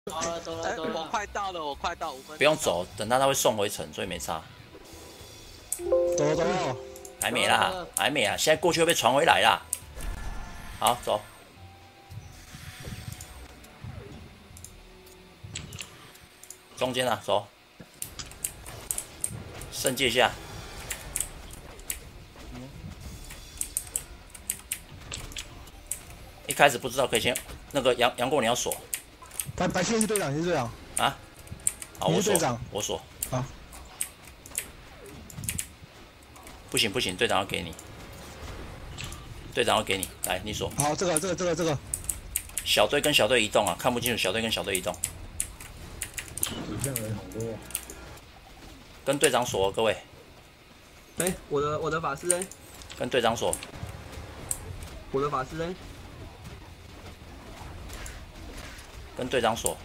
好了，走了，走了，我快到了，我快到5分钟。 不用走，等他会送回城，所以没差。 走了走了， 还没啦，还没啊，现在过去会被传回来啦。好，走。中间啊，走。圣界下。一开始不知道可以先那个杨过你要锁白线是队长，你是队长啊？好，我锁你是队长， 我锁。 好。 不行不行，队长要给你，队长要给你，来你锁。 好，这个。 小队跟小队移动啊，看不清楚小队跟小队移动。 底下人好多。 跟队长锁，各位。 哎，我的法师哎， 跟队长锁。 我的法师哎。 跟队长锁。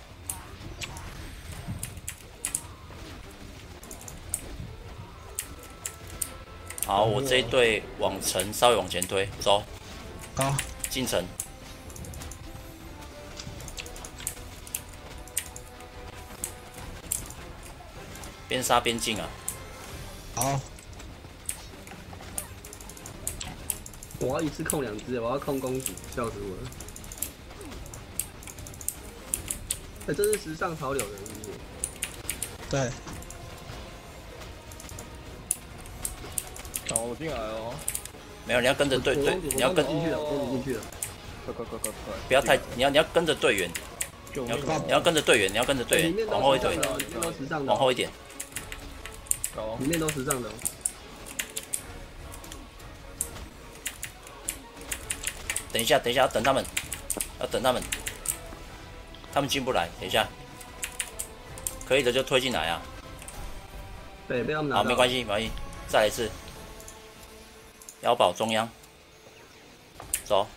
好，我这一队往城稍微往前推，走。 好， 进城。边杀边进啊！ 好。 我要一次控2只，我要控公主，笑死我了。哎，这是时尚潮流的，是不是？ 对。 好，我进来哦。 没有，你要跟着队，你要跟进去了，我跟你进去了。 快！ 不要太，你要跟着队员，你要跟着队员，你要跟着队员，往后一点，往后一点。 里面都时尚的。 等一下，要等他们，他们进不来，等一下，可以的就推进来啊。 对，被他们拿到。 好，没关系，再来一次。碉堡中央，走。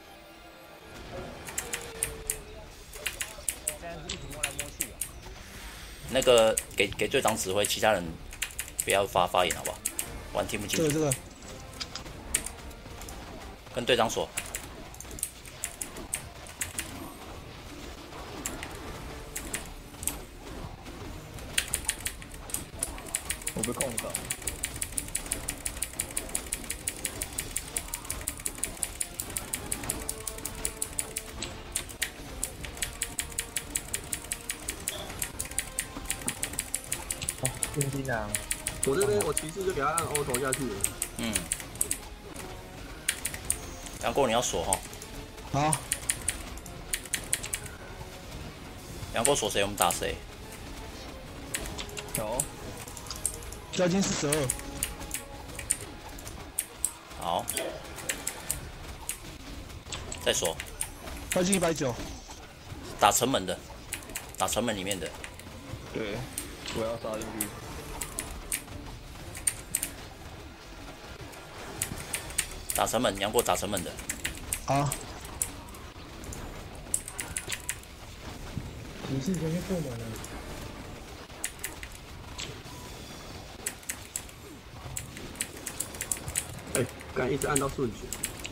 那个给队长指挥，其他人不要发言好不好？不然听不清楚。 这个。 跟队长说。 我被控到。电机男， 我这边我骑士就给他按 auto 下去了。 嗯。杨过你要锁哈。 好。 杨过锁谁，我们打谁。 有。 交金42。 好。再锁。 交金190。 打城门的，打城门里面的。 对，我要杀进去。 打城门，杨过打城门的。 好。 你是先去破门了。 哎，刚一直按到顺序。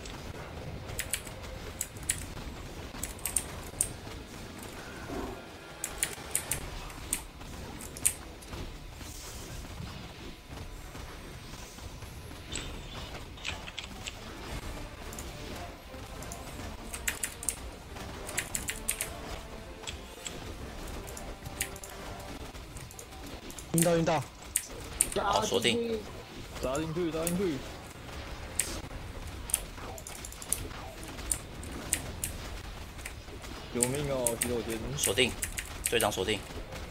晕到。 好，锁定。 扎进去。救命哦！洗手间。 锁定，队长锁定。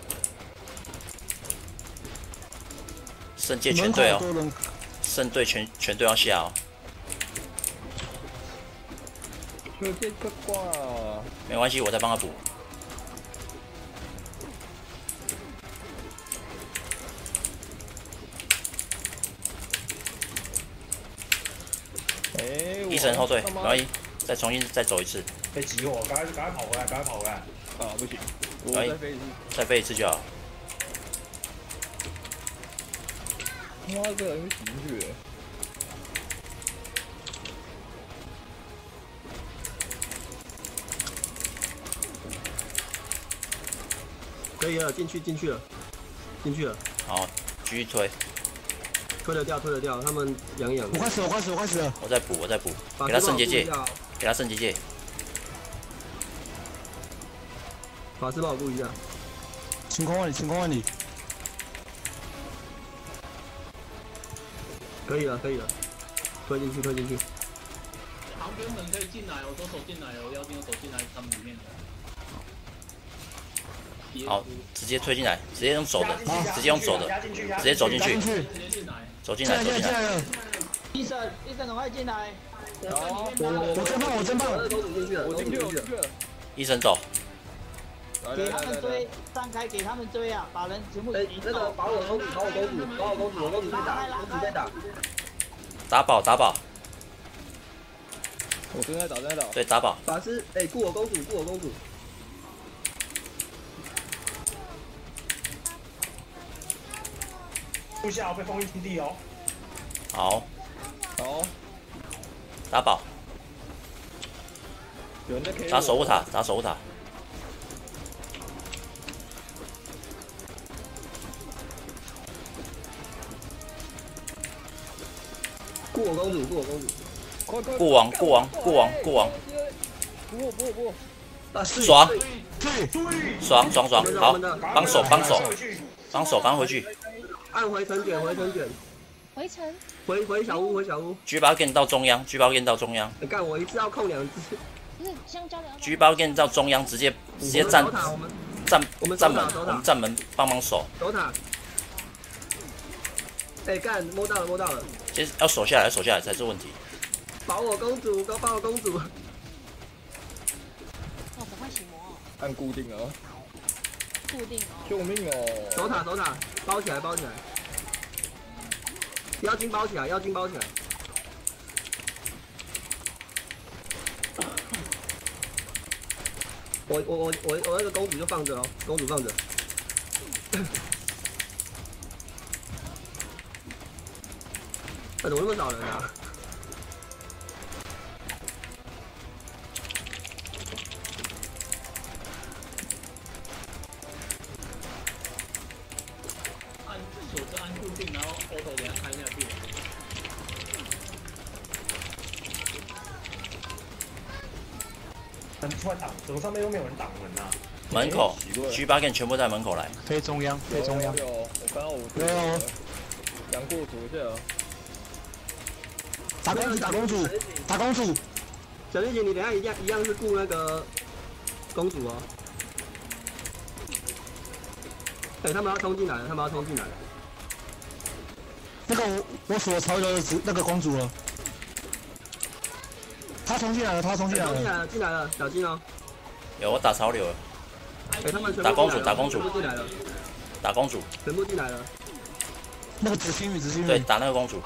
圣界全队哦，圣队全队要下哦。 就这个挂。 没关系，我再帮他补。一神后退，没关系，再重新走一次。 被击我，赶快跑回来！ 啊，不行，我再飞一次就好。 妈的，会挤进去。 可以了，进去了。 好，继续推。 推得掉，他们养一养。 我快死了。 我再补，给他圣结界，给他圣结界。 法师帮我顾一下。 晴空万里。 可以了，推进去。 旁边人可以进来哦，都走进来哦，妖精都走进来他们里面的。 好，直接推进来，直接用走的，直接用走的，直接走进去，走进来。 医生，赶快进来！ 我真棒！ 我进去了。 医生走。 给他们追，散开给他们追啊！把人全部那个把我公主被打。 打宝。 我正在打。 对，打宝。 法师，顾我公主。 部下被封印基地哦。 好，打宝。 有人在 K 打守护塔。 顾我公主。 快！ 过王。 不！ 爽！好，帮手，赶回去。 按回城卷。回小屋。 举包剑到中央。 你干我一次要控2只。 不是香蕉举包剑到中央，直接站门，我们站门帮守。 守塔。干摸到了。 其实要守下来才是问题。 保我公主。 哦，赶快洗魔哦。 按固定哦。救命哦！ 守塔，包起来。妖精包起来。我那个公主就放着哦，公主放着。怎么那么少人啊？ 手是按固定，然后 auto 给它开下去。 人出来挡，怎么上面又没有人挡人啊？ 门口，G8 全部在门口来。 飞中央。 有，我看到我杨过左下。 打公主。 小丽姐，你等下一样是顾那个公主哦。他们要冲进来了。 那个我锁潮流的那个公主了。他冲进来了， 进来了，小心哦。 有，我打潮流了。 他们打公主。打公主。 全部进来了。 那个紫星雨。 对，打那个公主。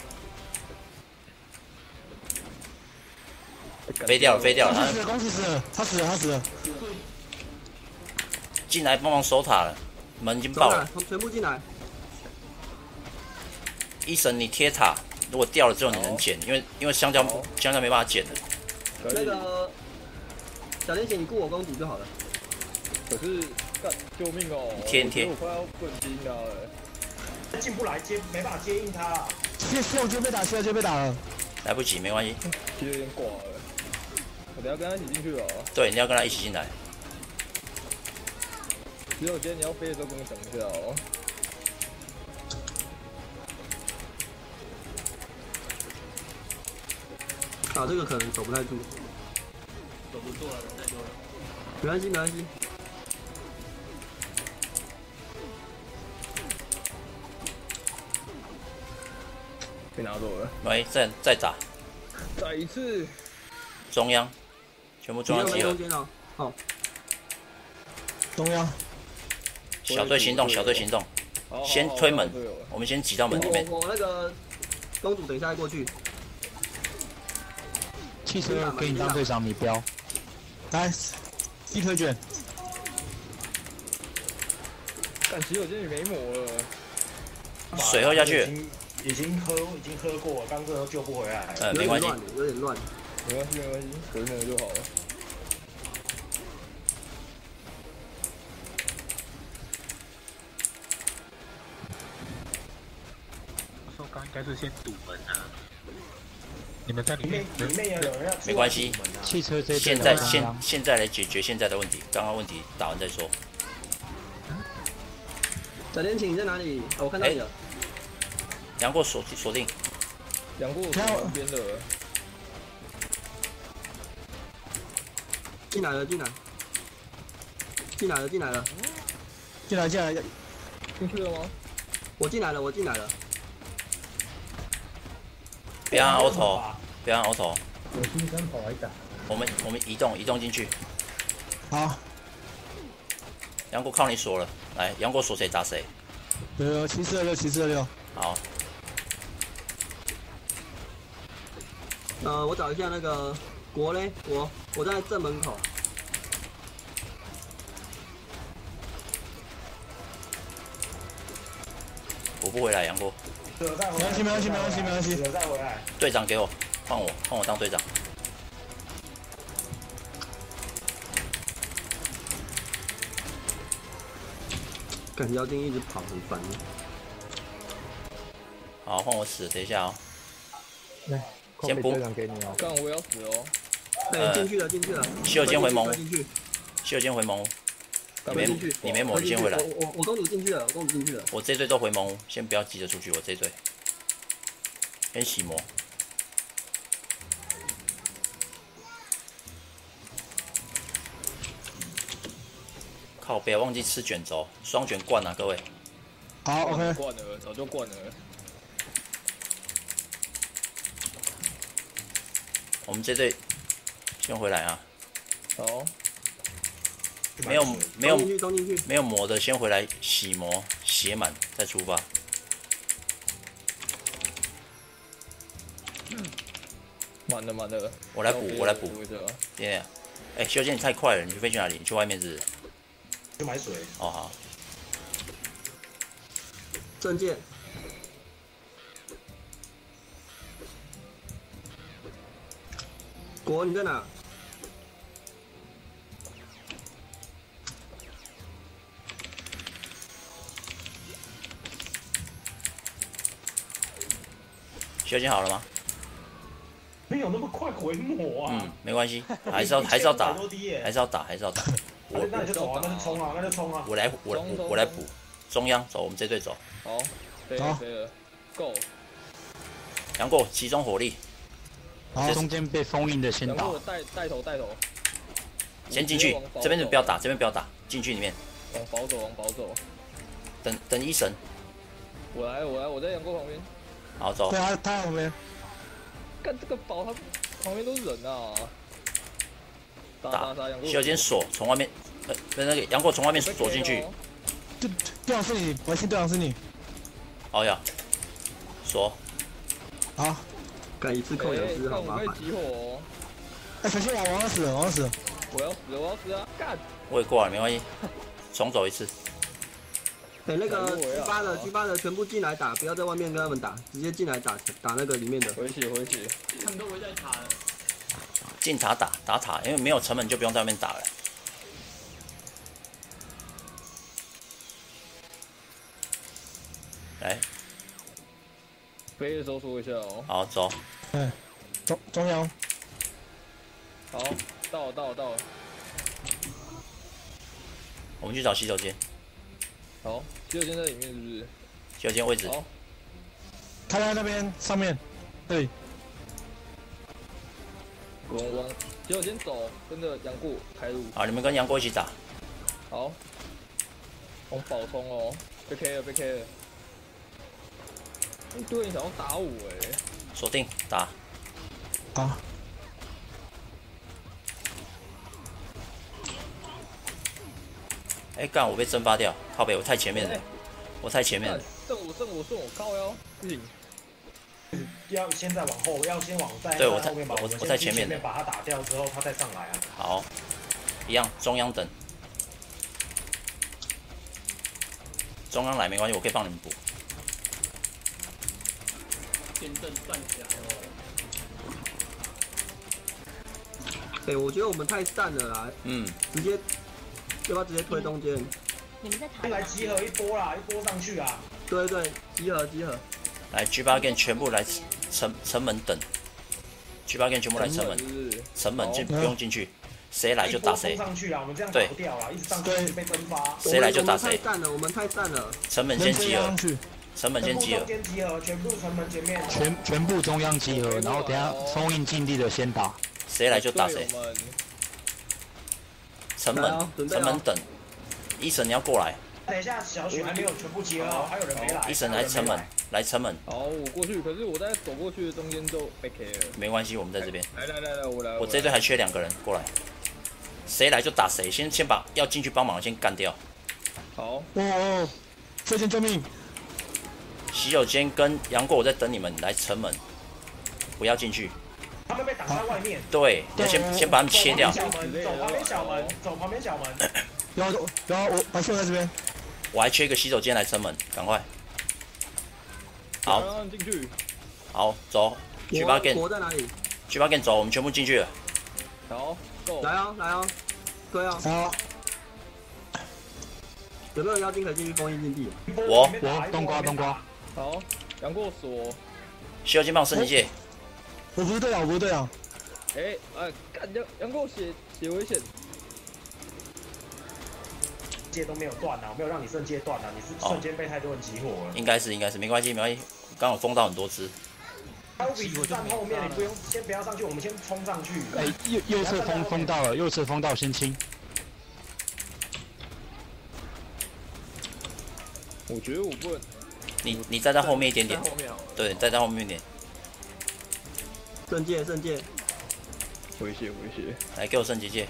飞掉了。 公主死了，他死了。 进来帮忙守塔了，门已经爆了。 全部进来。 医神，你贴塔，如果掉了之后你能捡，因为香蕉没办法捡的。 那个小莲姐，你顾我公主就好了。 可是，救命哦！ 贴， 我快要笨筋了。 进不来没办法接应他啦。 谢我就被打了。 来不及，没关系。 有点挂了。我等下跟他一起进去了。 对，你要跟他一起进来。 只有今天你要飞的时候跟我讲一下哦。 这个可能守不太住。 守不住了，人太多了。 没关系。 被拿走了。 喂，再打。 再一次。 中央，全部中央集合。 好。 中央。 小队行动。先推门，我们先挤到门里面。 我那个公主等一下再过去。 汽车给你当队长，你标。来，一推卷。 但其实我今天没抹了。 水喝下去。 已经喝过了，刚刚都救不回来。 没关系。 有点乱。 没关系，回抹就好了。 刚应该是先堵门啊。你们在里面里面也有人要没关系， 汽车这现在来解决现在的问题，刚刚问题打完再说。 小天晴你在哪里？我看到你了。 杨过锁定。 杨过旁边的。 进来了。进来了。 进去了吗？ 我进来了。 不要按 auto， 不要按 auto。 有新生跑来打。 我们移动进去。 好。 杨过靠你锁了，来，杨过锁谁打谁。 有7426。 好。 我找一下那个国嘞，我在正门口。 我不回来，杨过。 没关系。 再回来。 队长给我，换我当队长。 感妖精一直跑，很烦。 好，换我死，等一下哦。 来， 先补。 给你哦。干我要死哦。 进去了。 西游间回盟。 西游间回盟。 你没魔，你先回来。 我公主进去了。 我这队都回盟，先不要急着出去，我这队。先洗魔。靠北，忘记吃卷轴，双卷灌啊，各位。 好 ，OK。 灌了，早就灌了。 我们这队先回来啊。 好。 没有魔的，先回来洗魔，血满再出发。 满了。 我来补。对。哎，修仙你太快了，你飞去哪里？你去外面是不是？ 去买水。 哦好。 证件。国你在哪？ 修仙好了吗？ 没有那么快回魔啊。 没关系，还是要打。 那你就走啊，那就冲啊。 我来补，中央走，我们这队走。 好，飞了 ，Go。 杨过集中火力。 好，中间被封印的先打。 带头。 先进去，这边就不要打，进去里面。 往保走。 等一神。 我在杨过旁边。 好走。 对啊，他旁边。 干这个宝，他旁边都是人啊。 打杨过。需要先锁，从外面，那个杨过从外面锁进去。 队长是你，我信队长是你。 好呀。锁。 好。干一次扣2只，好麻烦。 急火。 哎，小心我要死了。 我要死啊！干。 我也过了，没关系。重走一次。 那个 G8的全部进来打，不要在外面跟他们打，直接进来打那个里面的。 回去。 他们都围在塔了。 进塔打塔，因为没有成本就不用在外面打了。来。 飞的时候说一下哦。 好，走。 中央。 好，到了。 我们去找洗手间。 好，洗手间在里面是不是？ 洗手间位置。 好。 他在那边上面。对。 往洗手间走，跟着杨过开路。 好，你们跟杨过一起打。 好。往宝冲哦，被 K 了。一堆人想要打我哎。 锁定打。 好。 哎干！我被蒸发掉，靠北！我太前面了，剩我靠腰，不行。 要先再往后，要先往在对， 后面把我在前面把它打掉之后，他再上来啊。 好，一样中央等。中央来没关系，我可以帮你们补。 先阵站起来哦。 我觉得我们太散了啦。直接，要不要直接推中间？ 你们在塔。 来集合一波啦，一波上去啊。 对，集合。 来 G8 Game 全部来城门等，G8 Game 全部来城门，城门就不用进去，谁来就打谁。 上去了，我们这样打不掉了，一直上去就被蒸发。 谁来就打谁。 我们太散了。 城门先集合，城门先集合， 全部城门前面。 全部中央集合，然后等下封印禁地的先打。 谁来就打谁。城门等，医生你要过来。 等一下，小许还没有全部集合好，还有人没来。 医生来城门，来城门。 好，我过去，可是我在走过去的中间就被 K 了。 没关系，我们在这边。 来，我来。 我这队还缺2个人，过来。谁来就打谁，先把要进去帮忙先干掉。 好。 哦，飞剑救命！ 洗手间跟杨过，我在等你们来城门，不要进去。 他们被挡在外面。 对，要先把他们切掉。 走旁边小门，走旁边小门。 然后我白秀在这边。 我还缺一个洗手间来城门，赶快。好， 进去。 好，走。G8 Game。 国在哪里 ？G8 Game 走，我们全部进去了。 好，走。 来啊，对啊。 好。 有没有妖精可以进去封印禁地？ 我冬瓜。 好，杨过锁。 洗手间帮我升级界。 我不是队长。 干杨过血危险。 阶都没有断啊，我没有让你瞬间断啊，你是瞬间被太多人集火了。 应该是，没关系，刚好封到很多只。 他比站后面，你先不要上去，我们先冲上去。 右侧封到了，右侧封到先清。 我觉得我不能。 你再在后面一点点。对，再在后面一点。 圣界。 回血。 来，给我升级界。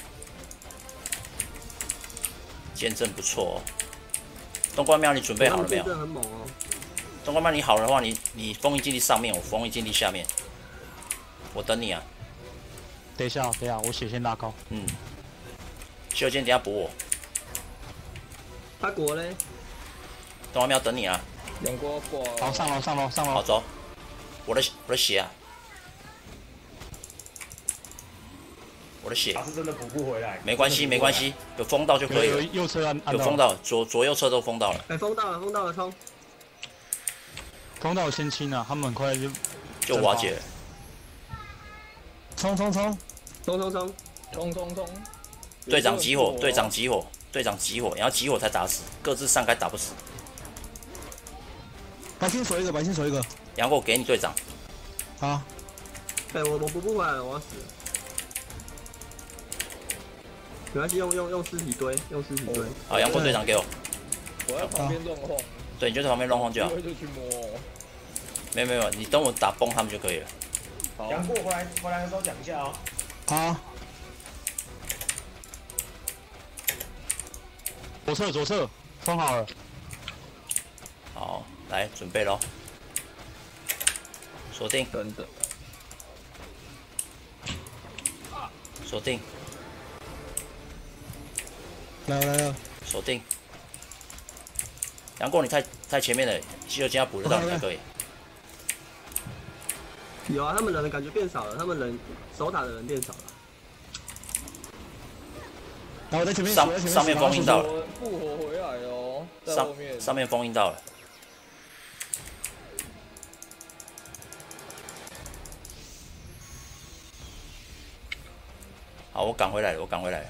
剑阵不错哦。东关庙，你准备好了没有？ 剑阵很猛哦。 东关庙你好了的话，你封印禁地上面，我封印禁地下面。我等你啊。 等一下，我血先拉高。 洗手间等下补我。 他国嘞？ 东关庙等你啊。 杨过挂。 好，上楼。 好走。我的血啊。我的血他是真的补不回来， 没关系，有封到就可以了。 右侧按有封到，左右侧都封到了。 封到了，冲！ 封到先清了，他们很快就瓦解了。 冲！ 队长集火，你要集火才打死，各自上开打不死。 白线守一个。 杨过给你队长。 好。 我补不回来了，我要死了。没关系，用尸体堆， 好，杨过队长给我。 我在旁边乱晃。 对，你就在旁边乱晃就好。 就去摸。 没有，你等我打崩他们就可以了。 杨过回来的时候讲一下哦。 好。左侧封好了。 好，来准备咯。锁定。 等等。 锁定。 来， 锁定。杨过，你太前面了，洗手间要补得到你才可以。 有啊，他们人的感觉变少了，他们人守塔的人变少了。 然后我在前面上面封印到了。 复活回来哦，在后面。 上面封印到了。好，我赶回来了。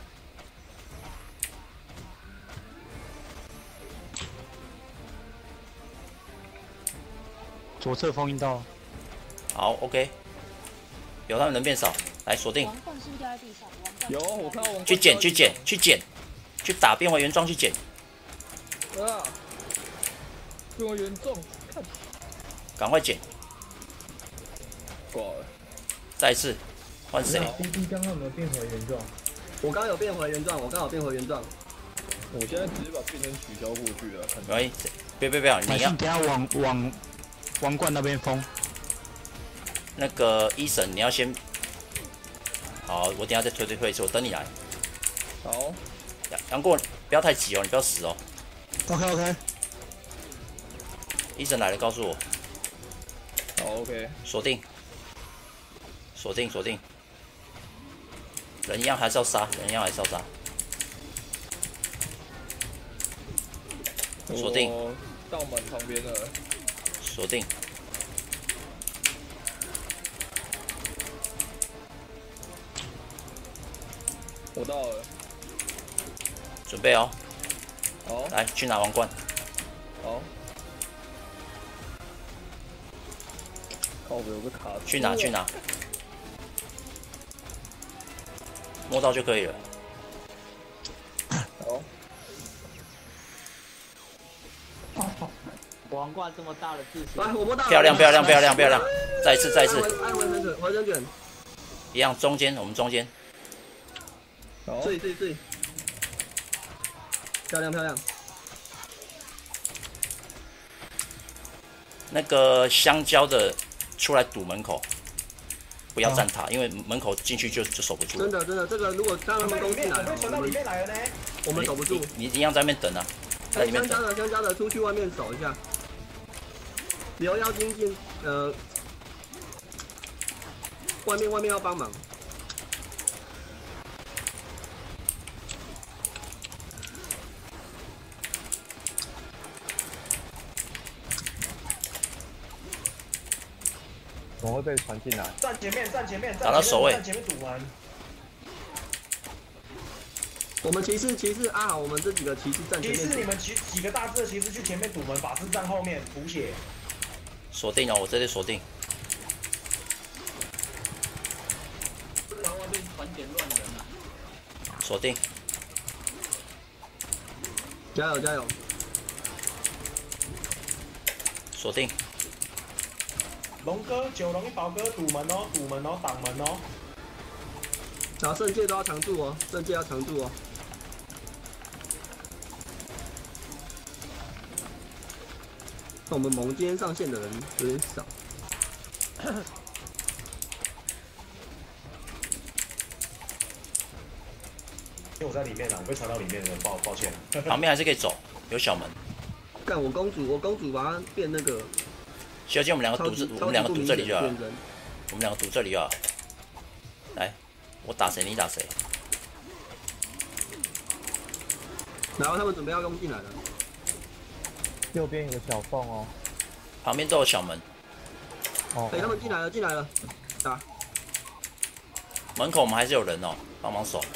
左侧封印到。 好 ，OK。有他们人变少，来锁定。 王冠是不是掉在地上？ 有，我看到王冠。 去捡，去打变回原装去捡。 变回原装，看。 赶快捡。 挂了。 再一次，换谁 ？BB 刚刚有没有变回原状？ 我刚刚有变回原状， 我现在直接把变身取消过去了。 没关系，别，你要。 等下往王冠那边封。 那个医生，你要先。好，我等下再推一次，我等你来。 好。 杨过，不要太急哦，你不要死哦。 OK。 医生来了，告诉我。 好 ，OK。 锁定。人一样还是要杀。锁定。 到门旁边了。 锁定， 我到了， 准备哦， 好， 来去拿王冠， 好。靠北有个卡住， 去拿，摸到就可以了。 好， 王冠这么大的字来，我摸到了。 漂亮，再一次， 按回神卷，回神卷。 一样中间，我们中间， 好， 对，漂亮。 那个香蕉的出来堵门口，不要站塔，因为门口进去就守不住。 真的，这个如果让他们攻进来， 传到里面来了呢。 我们守不住。 你一样在那边等啊，在里面等。 香蕉的出去外面守一下，留妖精进外面要帮忙。 怎么会被传进来？ 站前面， 打到守卫， 站前面堵门。 我们骑士啊，我们这几个骑士站前面。 骑士，你们几个大只的骑士去前面堵门，法师站后面补血。 锁定哦，我这里锁定。 然后外面团点乱人啊！ 锁定。 加油！ 锁定。 龙哥、九龙、宝哥堵门哦，挡门哦。 然后圣界都要常驻哦，我们盟今天上线的人有点少。 因为我在里面啊，我被传到里面了，抱歉。 旁边还是可以走，有小门。 干我公主把它变那个。 小姐，我们两个堵这里就好了。我们两个堵这里就好。来，我打谁你打谁。 然后他们准备要攻进来了。 右边有个小缝哦。 旁边都有小门。 哦。 他们进来了，打。 门口我们还是有人哦，帮忙守。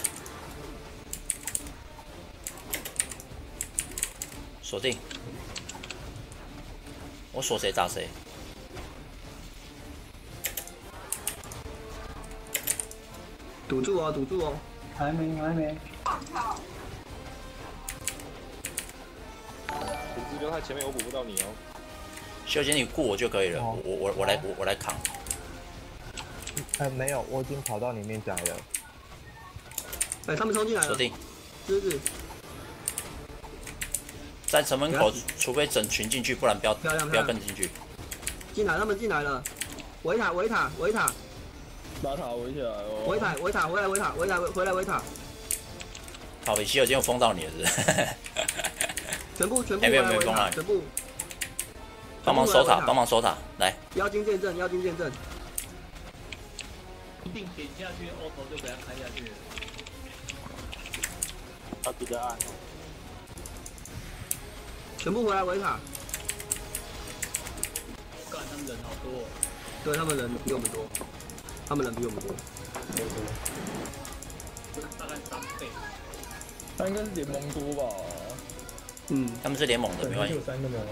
锁定。我锁谁打谁。 堵住哦！ 还没。 品质留在前面，我补不到你哦。 秀姐，你顾我就可以了，我来扛。 没有，我已经跑到里面来了。 他们冲进来了。 锁定。 是。 在城门口，除非整群进去，不然不要跟进去。 他们进来了，围塔。 把塔围起来哦。 围塔，回来围塔。 好，北西有今天封到你了，是不是？ 全部没有封到你。 全部。 帮忙守塔，来。 妖精见证。 一定点下去，auto 就给他开下去了。 他比较暗。 全部回来围塔。 干，他们人好多哦。 对，他们人比我们多。 大概3倍。 他应该是联盟多吧？ 他们是联盟的，没关系。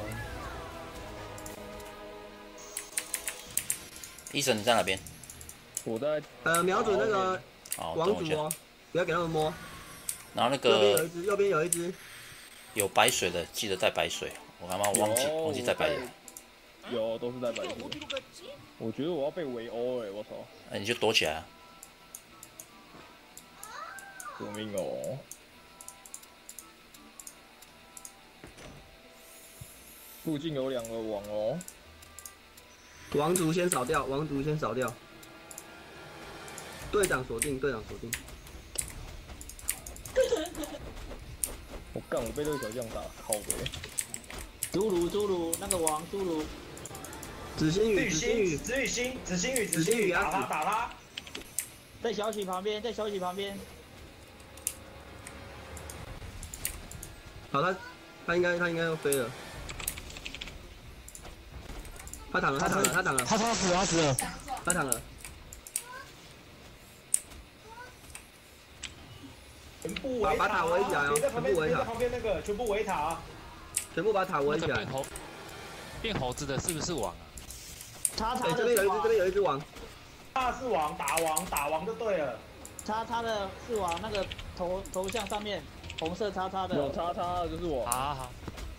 医生你在哪边？ 我在瞄准那个王族哦，不要给他们摸。 然后那个右边有一只。 有白水的，记得带白水。我刚刚忘记带白水。 有，都是带白水。我觉得我要被围殴哎！我操！ 那你就躲起来啊！ 救命哦！附近有2个网哦。 王族先扫掉。队长锁定。 我干！我被这个小将打，靠北。 侏儒，那个王侏儒。 紫星雨， 打他！ 在小许旁边。 好，他应该要飞了。 他躺了，他躺了，他躺了， 他死了，他死了， 他躺了。 全部围把塔围起来哦，全部围塔。 旁边那个全部围塔， 全部把塔围起来。 变猴子的是不是王啊？ 对，这边有一只，这边有一只王。 那是王，打王就对了。 叉的是王，那个头像上面红色叉的。 有叉的就是我。 好。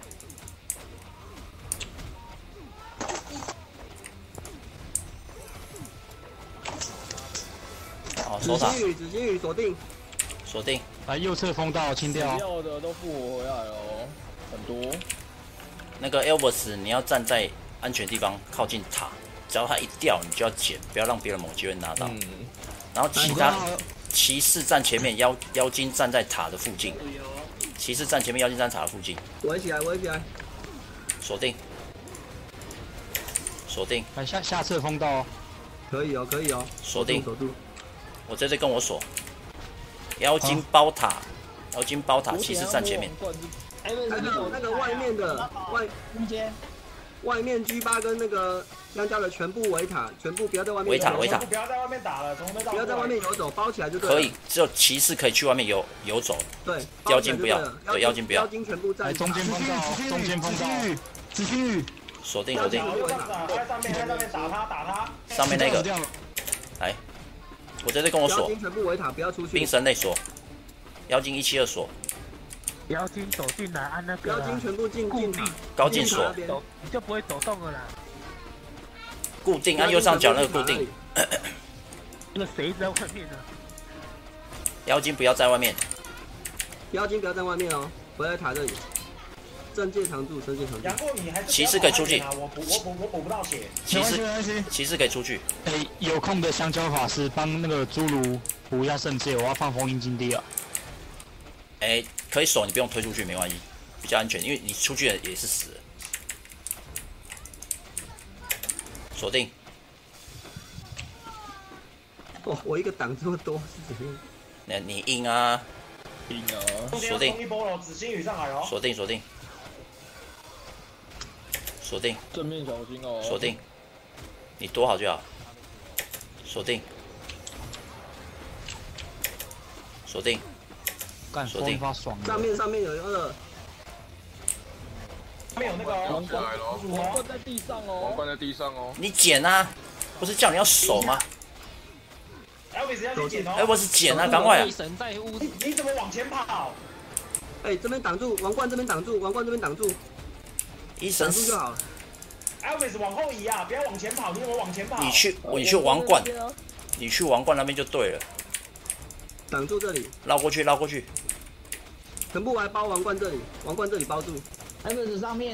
好，守塔。 紫金鱼锁定。 锁定。 来右侧风道清掉。 要的都复活回来了哦，很多。 那个 Elvis， 你要站在安全地方，靠近塔。只要他一掉，你就要捡，不要让别人某机会拿到。然后其他骑士站前面，妖精站在塔的附近。骑士站前面，妖精站塔的附近。 围起来，围起来。 锁定。锁定。 来下侧风道。 可以哦，可以哦。 锁定。 守住。 我在这跟我锁。妖精包塔，妖精包塔，骑士站前面。 那个外面的中间。 外面 G8 跟那个香蕉的全部围塔，全部不要在外面。 围塔， 不要在外面打了， 不要在外面游走，包起来就对了。 可以，只有骑士可以去外面游走。 对， 妖精不要，对，妖精不要。 妖精全部在中间风道，中间风道，紫金鱼， 锁定。 在上面打他。 上面那个，来，我在这跟我锁。 妖精全部围塔，不要出去。 冰神内锁，妖精172锁。 妖精走进来按那个。 妖精全部进塔， 高进锁， 你就不会走动了啦。 固定按右上角那个固定。 那个谁在外面呢？ 妖精不要在外面。 妖精不要在外面哦，不要在塔这里。正界常驻，正界常驻。 杨过你还是骑士可以出去。 我补不到血。 骑士可以出去。 有空的香蕉法师帮那个侏儒补一下圣界，我要放封印禁地啊。 可以守，你不用推出去，没关系，比较安全，因为你出去了也是死了。锁定。 哦，我一个挡这么多是怎样？ 那你硬啊！ 硬啊！ 锁定。 一波了，紫星雨上来哦。 锁定。锁定。 正面小心哦。 锁定。你躲好就好。锁定。锁定。锁定。 上面有一个。 上面有那个王冠在地上哦。王冠在地上哦。 你捡啊！不是叫你要守吗 ？Elvis 要去捡哦。 Elvis 捡啊，赶快！ 你怎么往前跑？ 这边挡住，王冠这边挡住，王冠这边挡住。挡住就好了。 Elvis 往后移啊，不要往前跑，你怎么往前跑？ 你去王冠，你去王冠那边就对了。 挡住这里， 绕过去。 全部来包王冠这里，王冠这里包住。 Elvis 上面。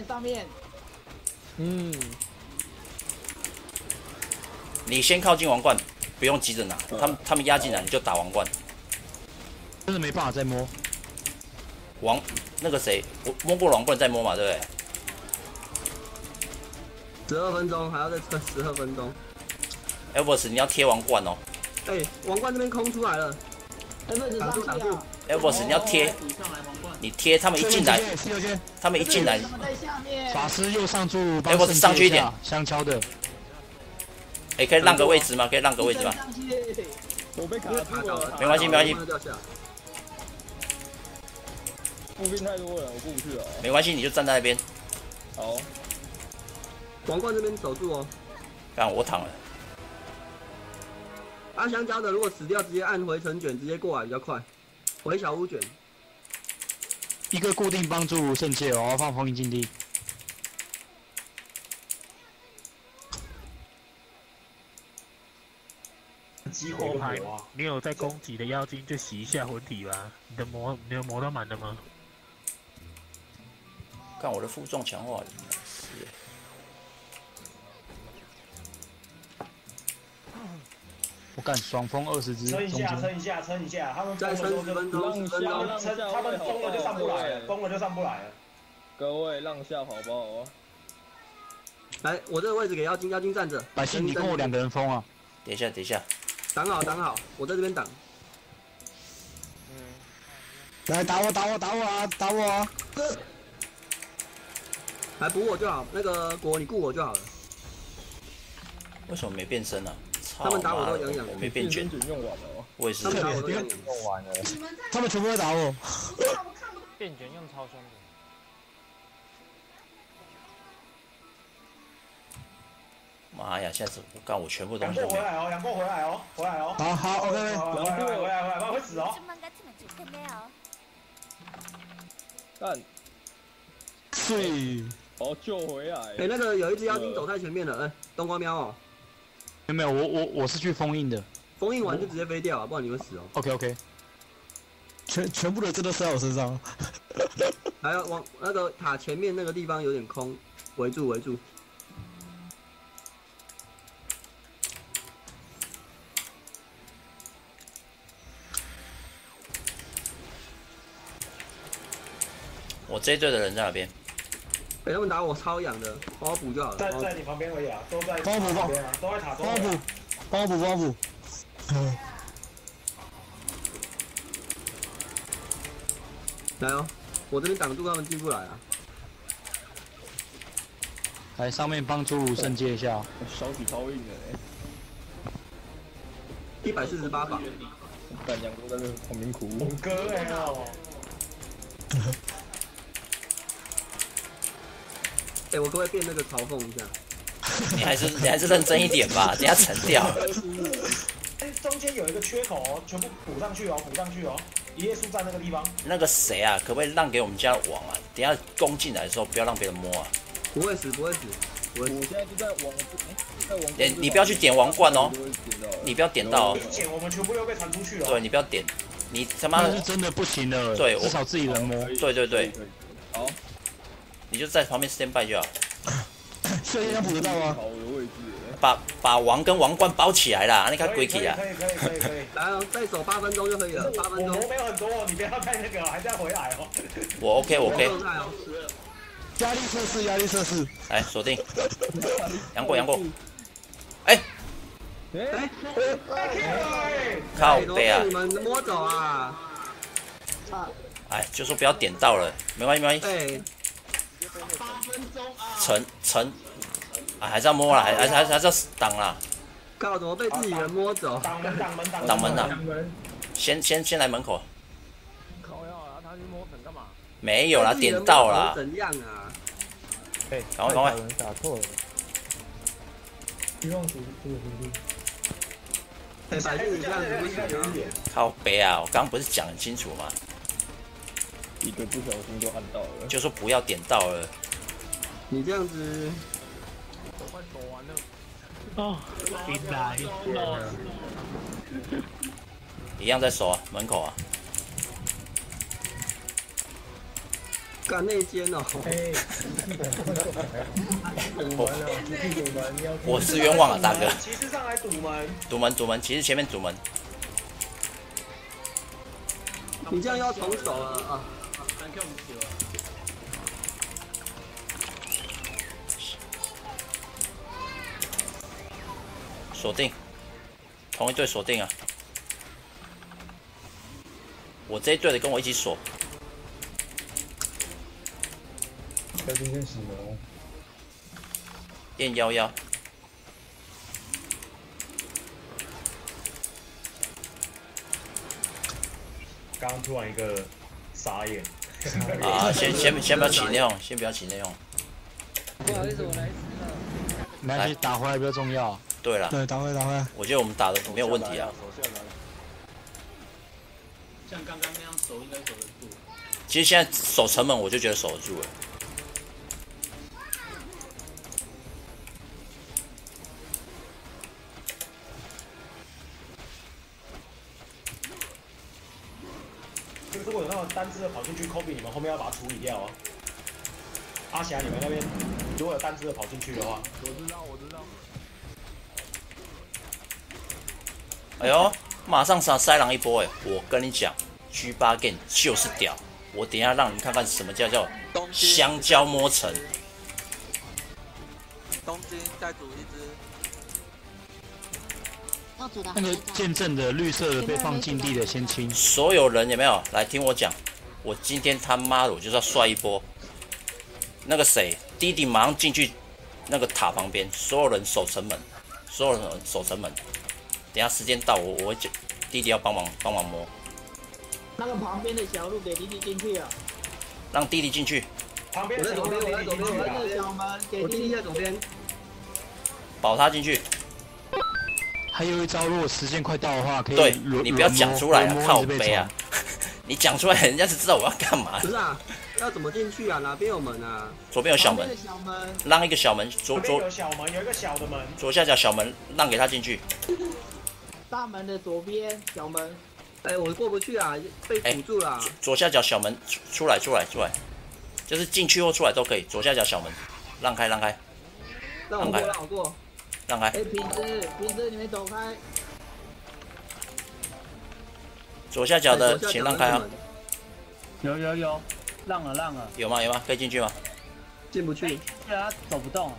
你先靠近王冠，不用急着拿，他们压进来你就打王冠。 真的没办法再摸。 那个谁，我摸过王冠再摸嘛，对不对？12分钟，还要再撑12分钟。 Elvis 你要贴王冠哦。 王冠这边空出来了。 挡住。 Elvis 你要贴，你贴他们一进来， 法师右上柱 ，Elvis 上去一点， 香蕉的。 可以让个位置吗？ 我被卡住了。 没关系。 步兵太多了，我过不去了。 没关系，你就站在那边。 好。 王冠这边守住哦。 看我躺了。 按香蕉的，如果死掉，直接按回城卷，直接过来比较快。回小屋卷。 一个固定帮助圣界，我要放封印禁地。 火牌，你有在攻击的妖精就洗一下魂体吧。你的魔都满了吗？ 看我的负重强化是。 我干双峰20只， 撑一下，他们再撑10分钟， 他们疯了就上不来了， 各位让下好不好？ 来，我这个位置给妖精站着。 百姓，你跟我2个人封啊！ 等一下。 挡好，我在这边挡。 来打我啊！ 来补我就好，那个国你顾我就好了。 为什么没变身啊？ 他们打我都痒痒， 我没变卷， 用完了。 我也是。 他们打我都痒痒， 用完了。 他们全部在打我。 变卷用超凶的。 妈呀！现在是我干，我全部东杨西都没有。 过回来哦，杨过回来哦，回来哦。 好 ，OK。 回来，不然会死哦。 干。 对。 哦，救回来。 哎，那个有一只妖精走太前面了，冬瓜喵哦。 没有，我是去封印的。 封印完就直接飞掉啊，不然你会死哦。 OK。全部的字都塞我身上。 还要往那个塔前面那个地方有点空，围住。 我这一队的人在哪边？ 他们打我超痒的，帮我补就好了。 在你旁边而已啊，都在帮我补， 都在塔中。 帮我补。 来哦，我这边挡住他们进不来啊。 来上面帮侏儒圣接一下。 小体超硬的 148把。 干杨过在那旁边哭。 我哥哦。 我可不可以变那个嘲讽一下？ 你还是认真一点吧，等下沉掉。 中间有一个缺口哦，全部补上去哦。一页书站那个地方。 那个谁啊，可不可以让给我们家网啊？等下攻进来的时候不要让别人摸啊。 不会死。我现在就在王， 你不要去点王冠哦，你不要点到哦。 点我们全部又被传出去了。 对，你不要点，你他妈的是真的不行了。 对， 至少自己人摸。 对。 好。 你就在旁边 stand by 就好。 这应该补得到吗？ 把王跟王冠包起来啦，你看鬼气啊！ 可以。来哦，再守8分钟就可以了，8分钟。 我没有很多哦，你不要太那个，还是要回来哦。 我 OK。 压力测试。 来锁定。杨过。哎，靠背啊！ 你们摸走啊！ 哎，就说不要点到了，没关系。 对。 8分钟啊！ 沉，啊，还是要摸啦，还是要挡啦。 靠，怎么被自己人摸走？ 挡门呐！先来门口。 靠呀！他去摸粉干嘛？ 没有啦，点到啦。 怎样啊？ 哎， 赶快！ 打错了。 希望属于百姓你这样子不行。 靠北啊！我刚刚不是讲很清楚吗？ 一个不小心就按到了。 就说不要点到了。 你这样子。 我快走完了。 哦，迎来了。 一样在守啊，门口啊。 干内奸哦！ 我是冤枉啊，大哥。 骑士上来堵门。 堵门，骑士前面堵门。 你这样要重手了啊！ 锁定，同一队锁定啊！我这一队的跟我一起锁。 要今天洗了。 验11。 刚刚突然一个傻眼。 啊，先不要起内讧，先不要起内讧。 不好意思，我来迟了。 没关系，打回来比较重要。 对了。 对，打回来。 我觉得我们打的没有问题啊。 像刚刚那样守应该守得住。 其实现在守城门，我就觉得守得住了。 如果有那种单只的跑进去 ，Kobe 你们后面要把它处理掉哦。阿霞，你们那边如果有单只的跑进去的话， 我知道。 哎呦，马上塞狼一波哎！我跟你讲 ，G8 Game 就是屌，我等一下让你们看看什么叫香蕉摸城。 东京再组一只。 那个见证的绿色的被放禁地的先清。 所有人有没有来听我讲？我今天他妈的我就是要帅一波。那个谁，弟弟马上进去那个塔旁边，所有人守城门， 所有人守城门。等下时间到，我会弟弟要帮忙摸。 那个旁边的小路给弟弟进去啊。 让弟弟进去。 旁边我在左边，我在左边，我弟弟在左边。 保他进去。 还有一招，如果时间快到的话，可以对你不要讲出来啊，靠背啊！你讲出来，人家是知道我要干嘛。 不是啊，要怎么进去啊？哪边有门啊？ 左边有小门，让一个小门， 有小门，有一个小的门， 左下角小门，让给他进去。 大门的左边小门。 哎，我过不去啊，被堵住了。 左下角小门出来，就是进去或出来都可以。左下角小门，让开。 让我过。 让开。 哎，瓶子，你们走开。 左下角的请让开啊。 有，让了。 有吗？可以进去吗？ 进不去。 对啊，走不动。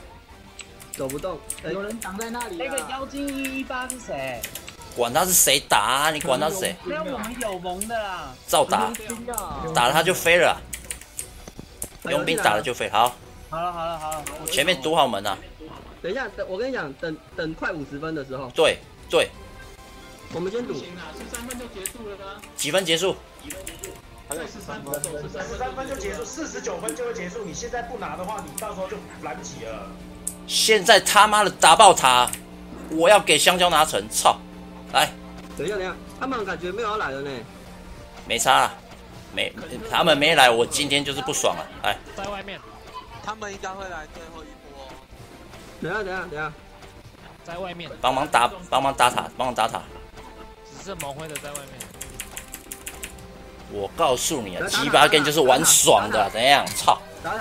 有人挡在那里。 那个妖精118是谁？ 管他是谁打啊，你管他是谁？ 那我们有蒙的啦。 照打，打了他就飞了。佣兵打了就飞，好。 好了。 前面堵好门啊。 等一下，我跟你讲，等快50分的时候。 对。 我们先堵。 行啊，13分就结束了吗？ 几分结束？ 还有13分 ，13分就结束，49分就会结束。你现在不拿的话，你到时候就来不及了。 现在他妈的打爆塔，我要给香蕉拿成，操！来， 等一下，他们感觉没有要来了呢。 没差啦，他们没来，我今天就是不爽了。哎， 在外面， 他们应该会来最后一波。 等一下， 在外面， 帮忙打塔。 只剩蒙灰的在外面。 我告诉你啊，鸡巴跟就是玩爽的，怎样？操！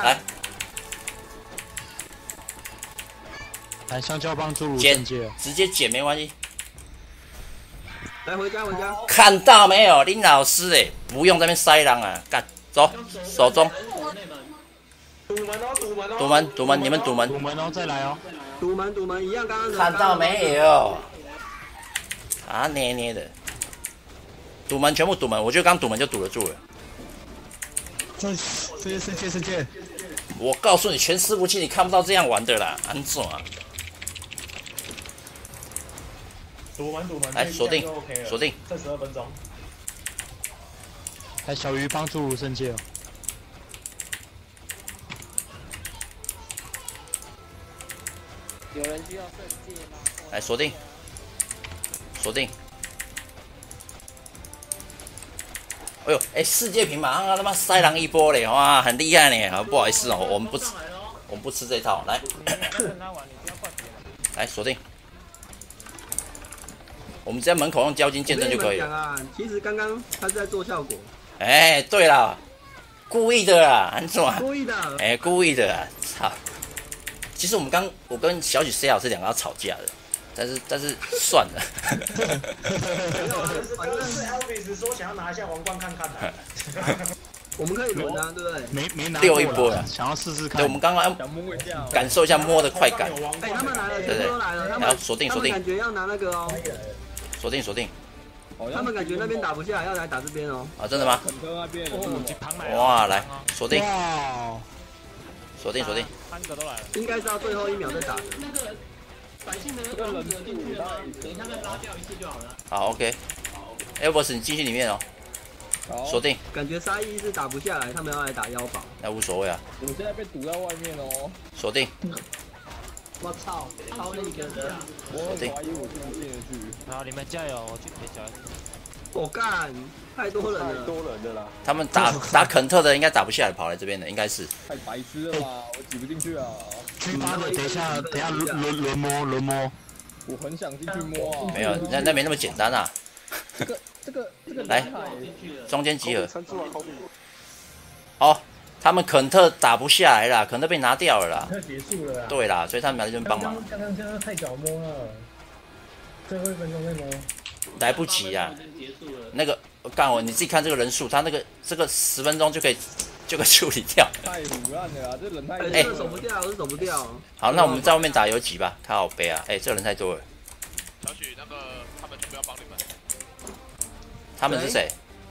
来，香蕉帮侏儒捡，直接捡没关系。 来回家。 看到没有，林老师哎，不用在那边塞人啊，干走，手中。堵门，你们堵门。 堵门哦，再来哦。 堵门一样，刚刚看到没有？啊捏的。堵门全部堵门，我觉得刚堵门就堵得住了。 圣剑！ 我告诉你，全伺服器你看不到这样玩的啦，安怎啊？ 堵门， 来锁定， 剩12分钟。 来，小鱼帮侏儒圣剑哦。 有人需要圣剑吗？ 来锁定。哎呦，世界屏马上他妈塞狼一波嘞，哇，很厉害呢。不好意思哦，我们不吃这套，来。来锁定。我们只在门口用胶筋见证就可以了。 其实刚刚他是在做效果。 哎，对了，故意的啦，安怎？ 故意的。 故意的啦，操！其实我跟小许 C 老师两个要吵架的。但是算了。 反正是 Elvis 说想要拿一下皇冠看看的。 我们可以轮啊，对不对？ 没拿溜一波了， 想要试试看。 对，我们刚刚要感受一下摸的快感。 哎，他们来了，全部都来了，他们锁定， 感觉要拿那个哦。 锁定。 他们感觉那边打不下来，要来打这边哦。 啊，真的吗？哇，来锁定。锁定。 3个都来了。 应该是到最后1秒再打的。 那个百姓的那个进去了吗？等一下再拉掉一次就好了。 好 ，OK。Elvis 你进去里面哦。锁定。 感觉沙溢是打不下来，他们要来打腰堡。 那无所谓啊。 我现在被堵在外面哦。 锁定。 我操，超那个的。 我怀疑我进不进得去。 好，你们加油，我去陪小孩。 我干，太多人了啦。 他们打肯特的应该打不下来，跑来这边的应该是。 太白痴了吧，我挤不进去啊。 G8的，等一下轮摸。 我很想进去摸啊。 没有，那没那么简单啊。 这个来，中间集合。哦，他们肯特打不下来啦，肯特被拿掉了啦。 结束了啦。 对啦，所以他们来这边帮忙。 刚刚这样太早摸了，最后1分钟再摸。 来不及啊！那个干我，你自己看这个人数，他这个10分钟就可以处理掉。 太胡乱了啊！这人太…… 哎，走不掉，走不掉。 好，那我们在外面打游击吧，看好杯啊！这人太多了。 小许，那个他们全部要帮你们。 他们是谁？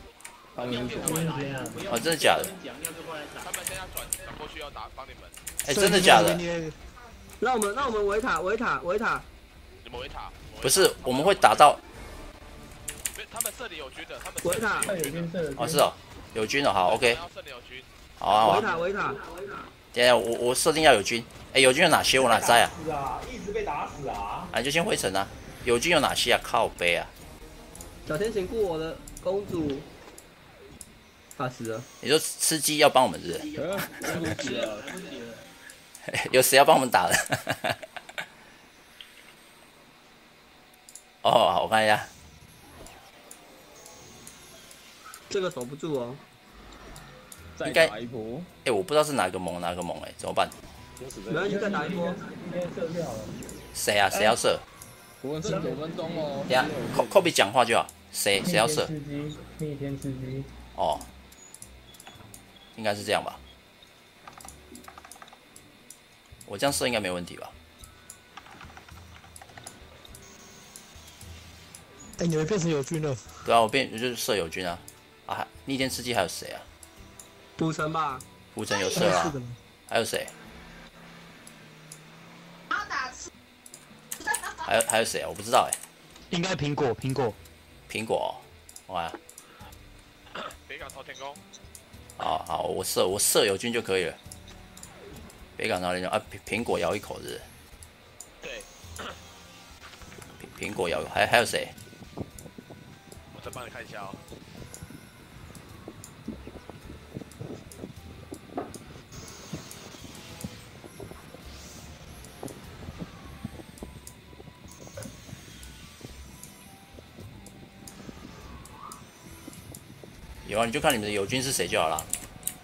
哦，真的假的？ 他们现在转过去要帮你们。 真的假的？ 让我们围塔。 某一塔。 不是，我们会打到。 他们这里有军的，他们维塔哦是哦，有军了，好 OK。 这里有军。 好啊好啊。 维塔。 等下我设定要有军，哎有军有哪些我哪在啊？ 是啊，一直被打死啊！ 啊就先回城啊，有军有哪些啊？靠背啊！ 小天请顾我的公主。死了。 你说吃鸡要帮我们是不是？ 来不及了。 有谁要帮我们打的？哦，好，我看一下。 这个守不住哦。 再打一波。 哎，我不知道是哪个盟，哎，怎么办？ 没关系，再打一波。 谁啊？谁要射？ 我们剩9分钟哦。 等下，Kobe 讲话就好。谁要射？ 逆天吃鸡。 哦，应该是这样吧。我这样射应该没问题吧？ 哎，你们变成友军了？ 对啊，我就是射友军啊。啊，逆天吃鸡还有谁啊？ 赌城吧。 赌城有射啊。还有谁？还有谁啊？我不知道哎。 应该苹果。 苹果，哇！ 北港朝天宫。 好，我射友军就可以了。北港朝天宫啊，苹果咬一口是。 对。 苹果咬，还有谁？ 我再帮你看一下哦。 有啊，你就看你们的友军是谁就好了。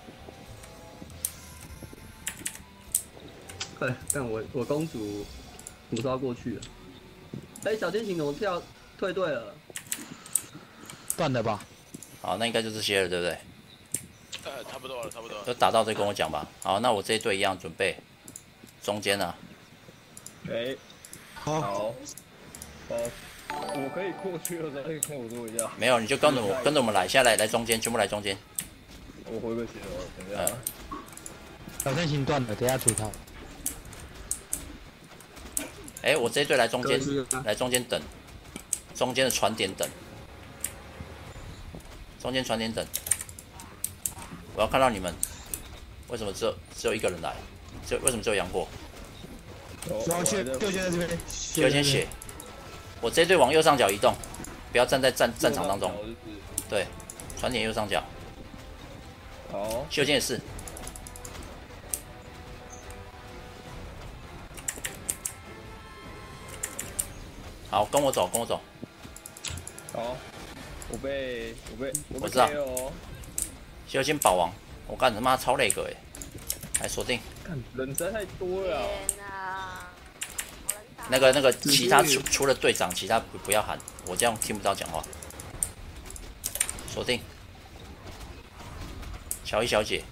但我公主怎么都要过去了？哎，小天行怎么退队了？ 断了吧？ 好，那应该就这些了，对不对？ 差不多了。 都打到再跟我讲吧。好，那我这一队一样准备中间啊。 哎，好，我可以过去了，再跟我说一下。 没有，你就跟着我们来，现在来中间，全部来中间。 我回个血哦，等一下。 小天行断了，等一下追他。 哎，我这一队来中间，来中间等，中间的船点等，中间船点等。我要看到你们，为什么只有一个人来？为什么只有杨过？ 然后就先在这边， 就先写。我这一队往右上角移动，不要站在战场当中。对，船点右上角。 好。 修剑也是。好，跟我走。 好，我知道。修仙宝王，我干他妈超累个哎，还锁定。 人实在太多了。 那个，其他除了队长，其他不要喊，我这样听不到讲话。锁定。乔伊小姐。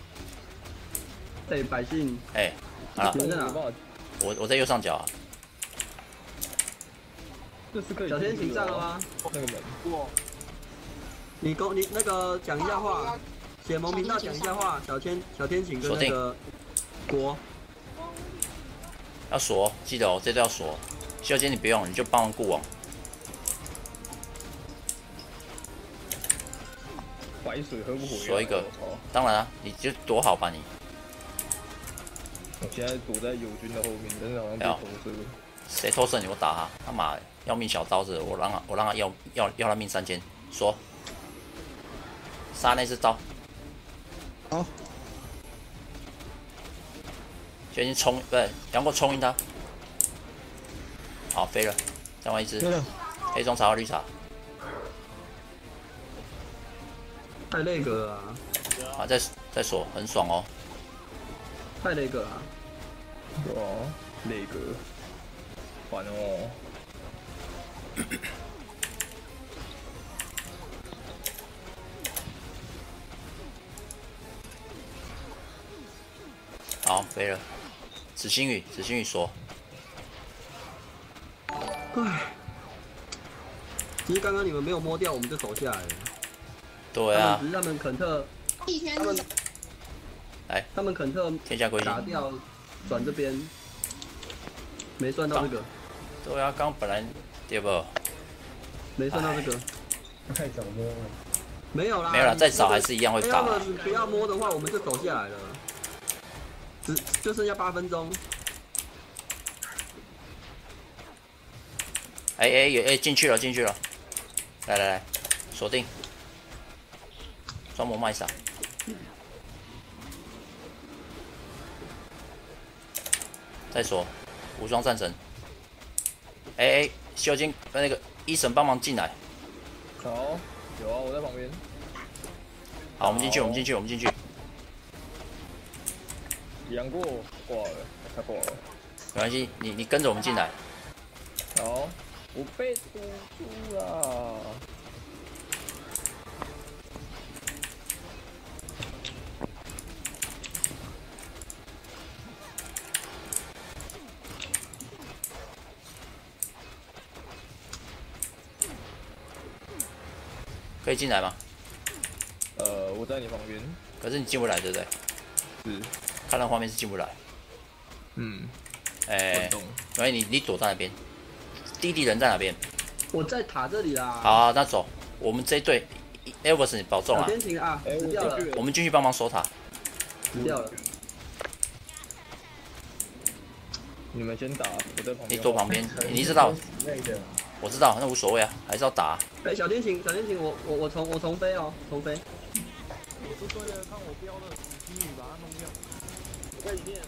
对，百姓。 哎，好了。我在右上角啊。 小天请上了吗？ 那个门。 你那个讲一下话，血盟频道讲一下话。小天请跟那个国。 要锁，记得哦，这都要锁。修仙你不用，你就帮忙顾网。 白水喝不回。 锁一个，当然啊，你就躲好吧你。 我现在躲在友军的后面，真的好像被投射。 谁偷射你？我打他！他妈要命小刀子，我让他要他命3000，说杀那只刀。 好。 就已经冲，不对，杨过冲赢他。好，飞了，再玩一只。黑中茶和绿茶。 太那个了。 啊，再锁，很爽哦。 太那个了。 哇，那个。烦哦。 好，飞了。紫星雨说。 唉，其实刚刚你们没有摸掉，我们就走下来了。 对啊。 只是他们肯特，他们肯特天下归心打掉，转这边，没算到这个。 对啊，刚本来对不？ 没算到这个。 太早摸了。 没有啦。 没有啦，再早还是一样会打。 不要摸的话，我们就走下来了。就剩下8分钟。 哎，进去了，来，锁定，双魔麦莎，再锁，武装战神，修金那个医神帮忙进来， 好，有啊，我在旁边。 好，我们进去。 杨过挂了，他挂了。 没关系，你跟着我们进来。 好，我被堵住了。 可以进来吗？ 我在你旁边。 可是你进不来，对不对？ 是。 看到画面是进不来。 嗯。 所以你躲在那边。弟弟人在哪边？ 我在塔这里啦。 好，那走，我们这一队 ，Elvis 你保重啊。 天晴啊，死掉了。 我们进去帮忙守塔。 死掉了。 你们先打，我在旁边。 你躲旁边，你知道？我知道，那无所谓啊，还是要打。 小天晴，我重飞哦，重飞。 我是为了看我标的死机女把它弄掉。我在里面。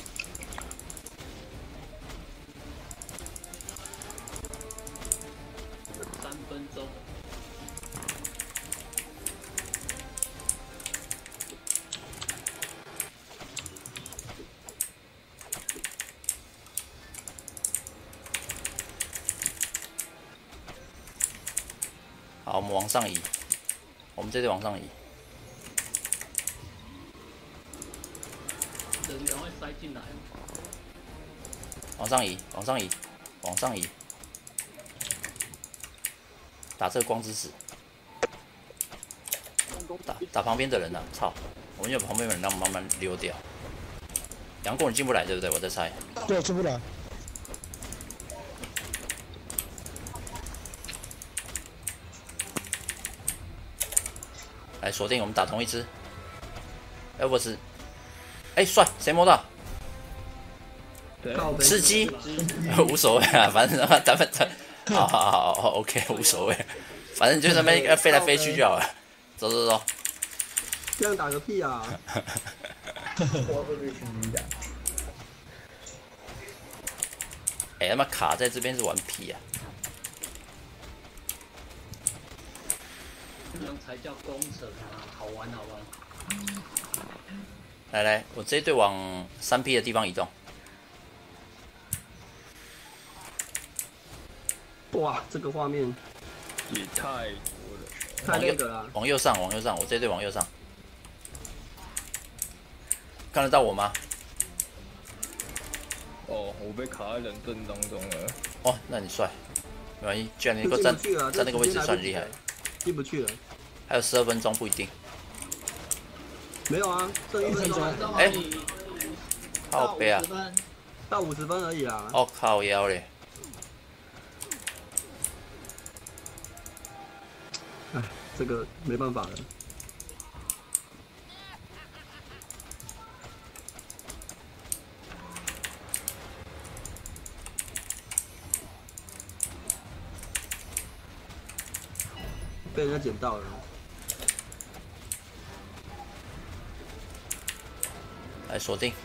3分钟。 好，我们往上移，我们这队往上移。 人赶快塞进来。 往上移。打这个光之使，打旁边的人啊！操，我们有旁边的人让慢慢溜掉。杨过你进不来对不对？我在猜。 对，进不来。 来锁定，我们打同一只。Elvis，帅，谁摸到？吃鸡，无所谓啊，反正咱们好 ，OK， 无所谓，反正就那边飞来飞去就好了。走。 这样打个屁啊！ 我会被群打。 他妈卡在这边是玩屁啊！ 这样才叫工程啊，好玩。 来，我这一队往3P 的地方移动。 哇，这个画面也太多了， 太那个了。 往右上，我这一队往右上。看得到我吗？ 哦，我被卡在人阵当中了。 哦，那你帅，没关系，居然能够站那个位置，算厉害。 进不去了。 还有12分钟，不一定。 没有啊，剩1分钟。 靠北啊！ 到50分而已啊。 哦，靠腰嘞！ 哎，这个没办法了。被人家捡到了。 来锁定。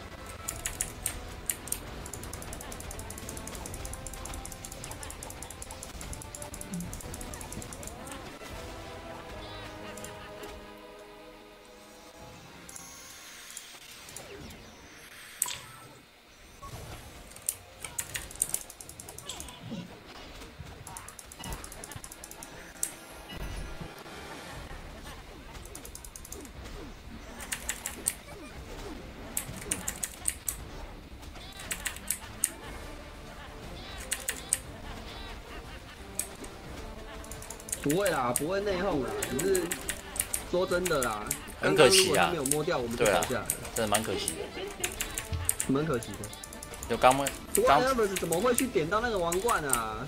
不会啦，不会内讧啦，只是说真的啦， 很可惜啊， 没有摸掉，我们就倒下来了， 真的蛮可惜的， 蛮可惜的。 就刚 Elvis 怎么会去点到那个王冠啊？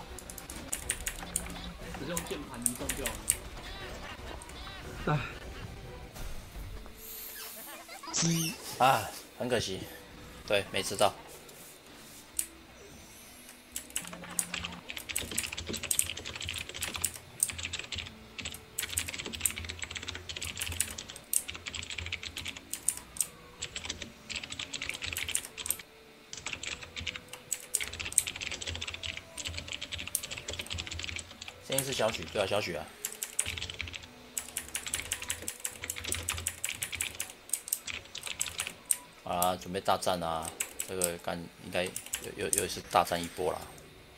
只是用键盘移动就好了。 唉， 啊，很可惜，对，没吃到。声音是小许，对啊，小许啊。啊，准备大战啊！这个应该又是大战一波啦。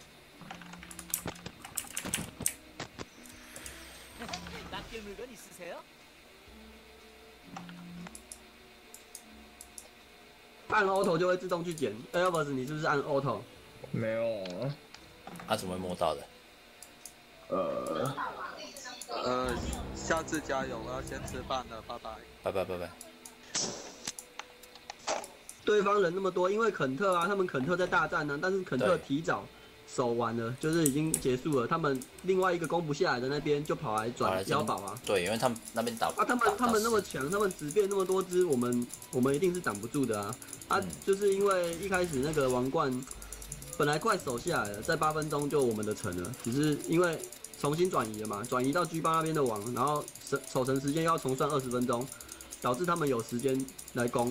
按 auto 就会自动去捡。Elvis， 你是不是按 auto？ 没有啊。 他怎么会摸到的？ 下次加油，我要先吃饭了，拜拜。 拜拜拜拜。 对方人那么多，因为肯特啊，他们肯特在大战呢，但是肯特提早守完了，就是已经结束了。他们另外一个攻不下来的那边就跑来转腰宝啊。 对，因为他们那边打啊，他们那么强，他们直变那么多只，我们一定是挡不住的啊。就是因为一开始那个王冠本来快守下来了，在8分钟就我们的城了，只是因为重新转移了嘛，转移到 G8那边的王，然后守城时间要重算20分钟，导致他们有时间来攻。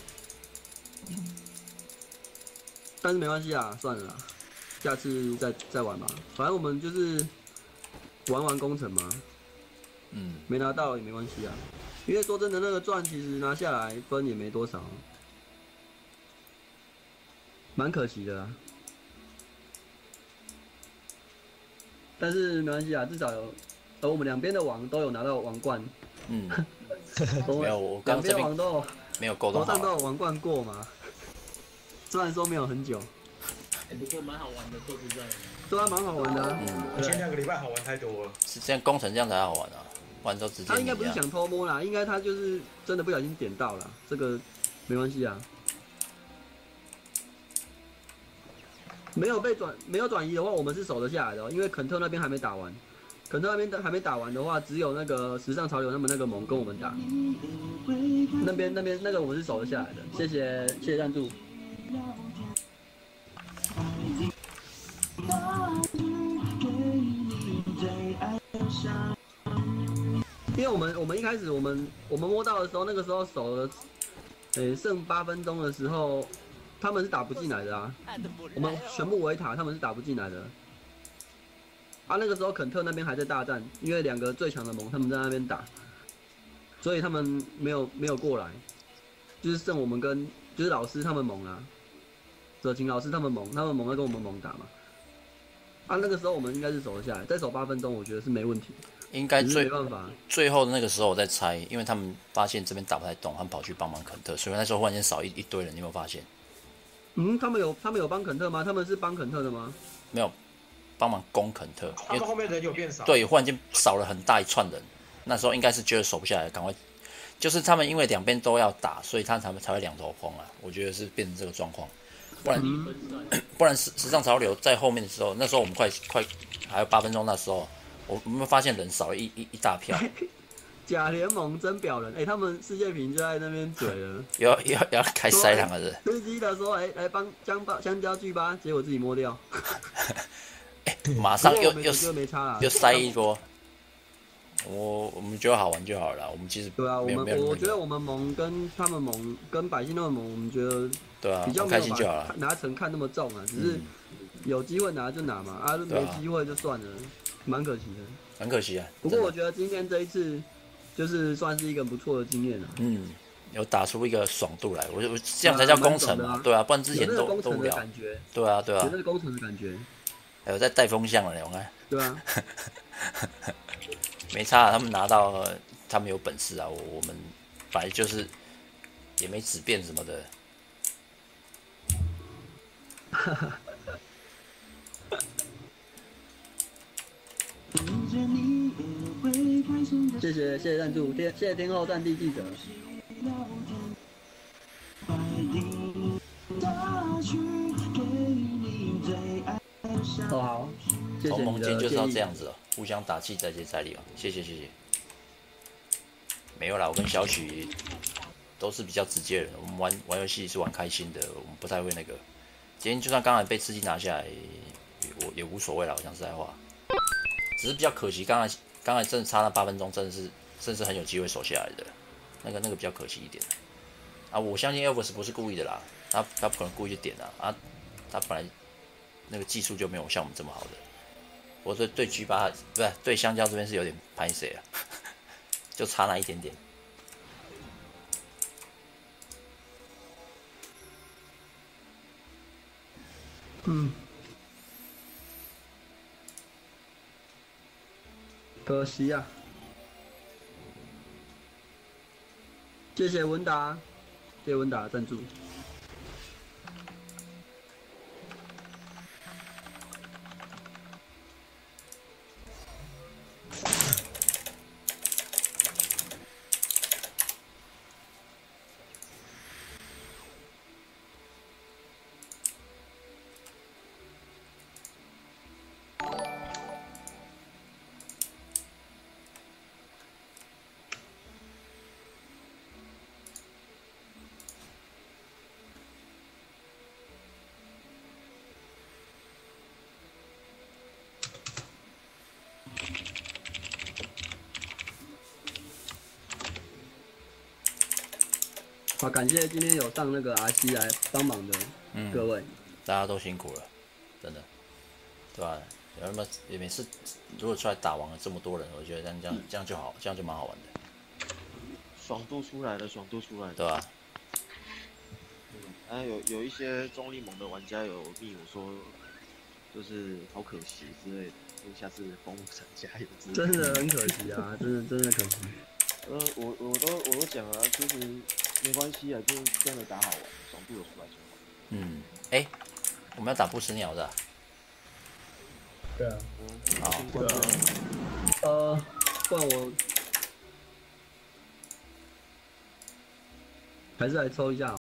但是没关系啊，算了啦，下次再玩吧。反正我们就是玩工程嘛，没拿到也没关系啊。因为说真的，那个钻其实拿下来分也没多少，蛮可惜的啦。但是没关系啊，至少我们两边的王都有拿到王冠。 没有，我刚这边王都有没有沟通好， 头上都有王冠过嘛。虽然说没有很久， 不过蛮好玩的，说实在的。 对啊，蛮好玩的啊。 前2个礼拜好玩太多了。 是这样，工程这样才好玩啊，不然都直接。 他应该不是想偷摸啦，应该他就是真的不小心点到了，这个没关系啊。没有转移的话，我们是守得下来的，因为肯特那边还没打完。肯特那边还没打完的话，只有那个时尚潮流他们那个盟跟我们打。那边那个我们是守得下来的，谢谢赞助。因为我们一开始我们摸到的时候，那个时候守了，剩8分钟的时候，他们是打不进来的啊。我们全部围塔，他们是打不进来的。啊，那个时候肯特那边还在大战，因为2个最强的盟他们在那边打，所以他们没有过来，就是剩我们跟就是老师他们盟啦，泽晴老师他们盟要跟我们盟打嘛。啊，那个时候我们应该是守得下来，再守8分钟，我觉得是没问题。 应该没办法。 最后那个时候我在猜，因为他们发现这边打不太动，他们跑去帮忙肯特，所以那时候忽然间少一堆人，你有没有发现？ 他们有帮肯特吗？他们是帮肯特的吗？ 没有。帮忙攻肯特， 他们后面人有变少。 对，忽然间少了很大一串人，那时候应该是觉得守不下来，赶快，就是他们因为两边都要打，所以他才会两头空啊。我觉得是变成这个状况，不然时尚潮流在后面的时候，那时候我们快还有8分钟，那时候我们发现人少了一大票。 假联盟真表人，他们世界屏就在那边嘴了， 要开塞两个人。 司机的说，来帮香蕉锯吧，结果自己摸掉。 马上又塞一波，我们觉得好玩就好了。我们其实对啊，我觉得我们盟跟他们盟跟百姓他们盟，我们觉得对啊， 比较开心就好了。 拿成看那么重啊，只是有机会拿就拿嘛，没机会就算了，蛮可惜的。 很可惜啊。 不过我觉得今天这一次就是算是一个不错的经验了。 有打出一个爽度来，我这样才叫工程嘛，对啊，不然之前都无聊。对啊， 有那个工程的感觉。 还有在带风向了，我看。 对啊， 没差，他们拿到，他们有本事啊。我们本来就是也没纸变什么的。 谢谢赞助，谢谢天后战地记者。 哦好，谢谢同盟你的间就是要建议这样子哦，互相打气，再接再厉哦。谢谢。没有啦，我跟小许都是比较直接的人，我们玩游戏是玩开心的，我们不太会那个。今天就算刚才被吃鸡拿下来，我也无所谓了，我讲实在话。只是比较可惜，刚才真的差那8分钟，真的是很有机会守下来的，那个比较可惜一点。啊，我相信 Elvis 不是故意的啦，他不可能故意去点啊，他本来那个技术就没有像我们这么好的。我对 G8不是对香蕉这边是有点拍谁啊，就差那一点点。 可惜啊。谢谢文达，谢谢文达的赞助。好，感谢今天有上那个 RC 来帮忙的各位， 大家都辛苦了，真的，对吧？有那么也每次如果出来打完了这么多人，我觉得这样就好，这样就蛮好玩的。 爽度出来了，爽度出来了， 对吧？ 有一些中立盟的玩家有密我说，就是好可惜之类的，就下次封城加油之类的。 真的很可惜啊，真的可惜。 我都讲了，其实没关系啊，就是真的打好玩，爽度有出来就好。 我们要打不死鸟的、啊。 对啊。 好。 对啊。不然我还是来抽一下。